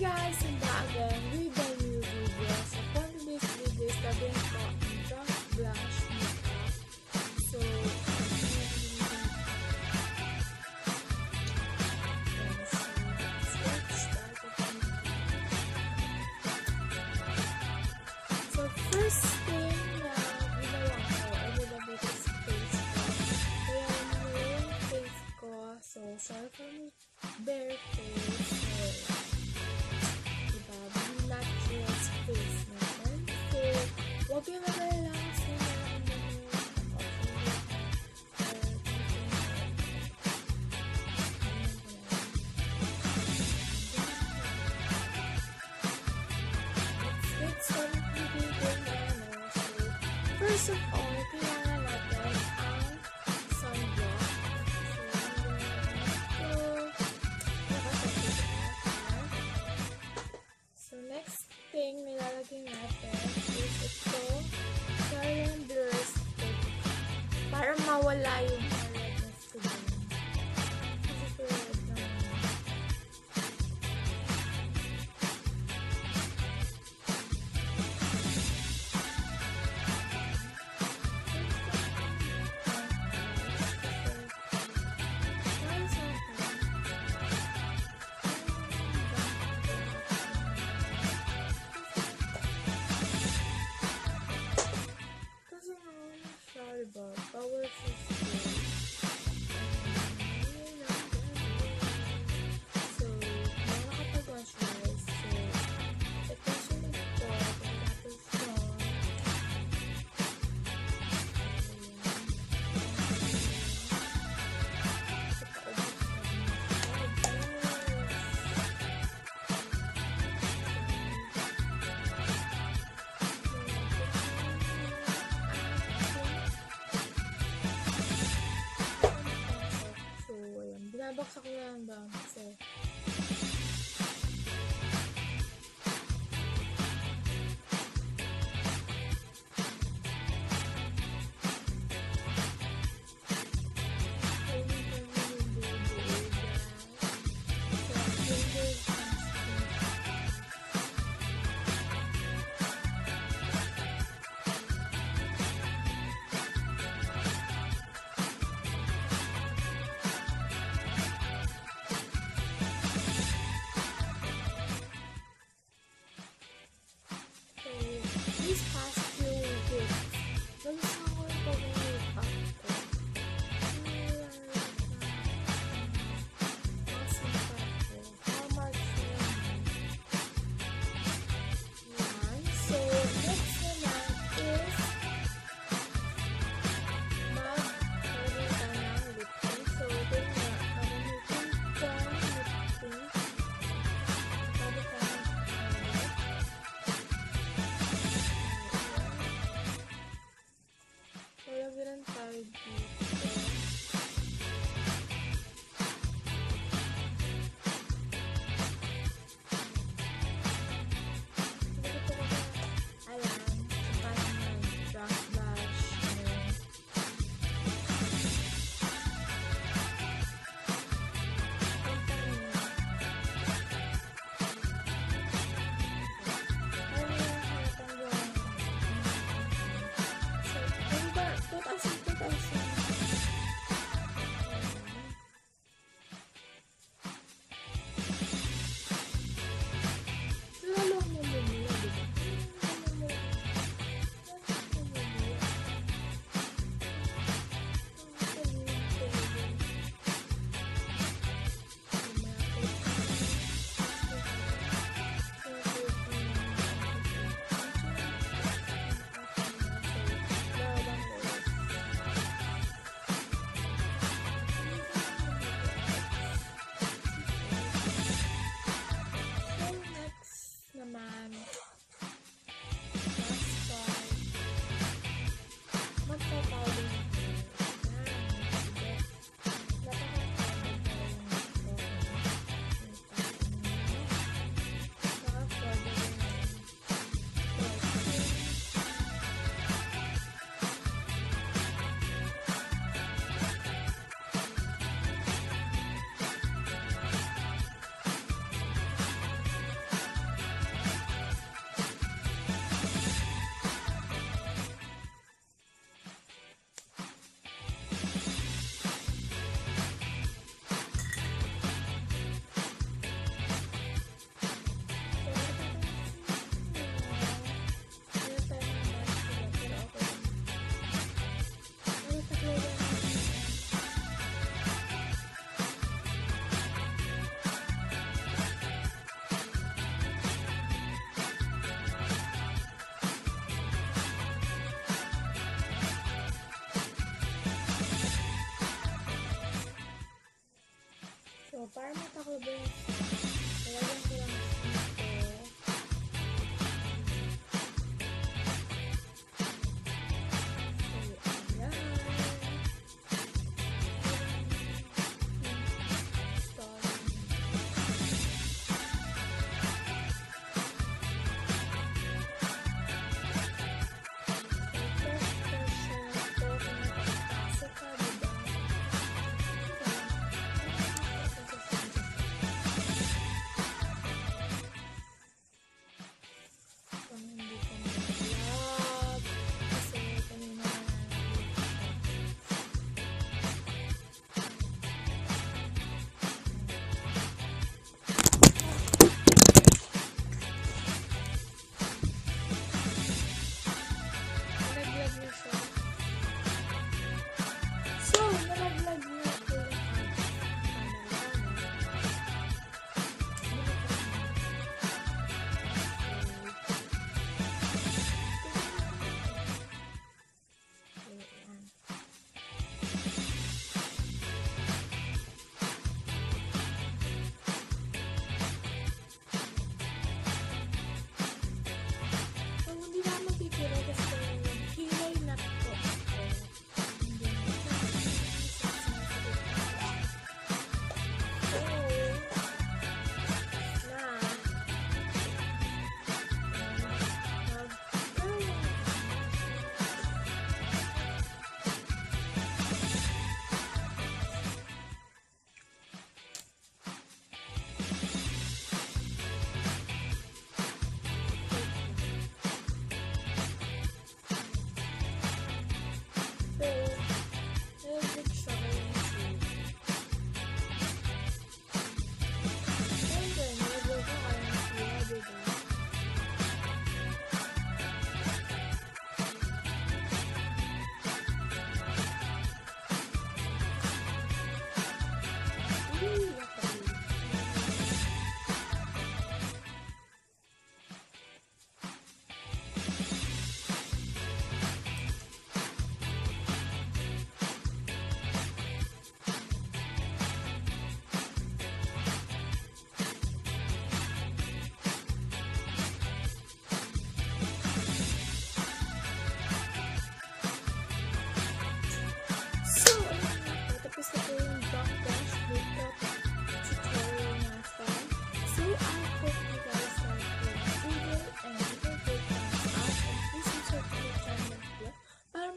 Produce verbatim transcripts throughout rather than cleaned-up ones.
guys, I'm back again with a new video. So for today's video is gagawin ko ang dark blush makeup. So, so first thing na ginawa ko ay nilagay ko sa face ko. Kaya yung face ko, so sorry for me bare face. So, natural face natin. So, huwag yung mag-relax na ang Let's get started with the video. First of all, kailangan natin ang sunblock. So, next thing nilalagay natin is ito, Korean Blur Stick. Para mawala yung redness ko dun. Kasi ito red naman. Diba? Power system. So, nakakapag-moisturize. So, ito sunod ko. Tapos yun. Binabaksak ko lang ba? Kasi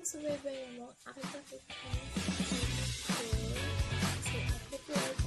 subaybayan mo ang aking pakita sa So, upload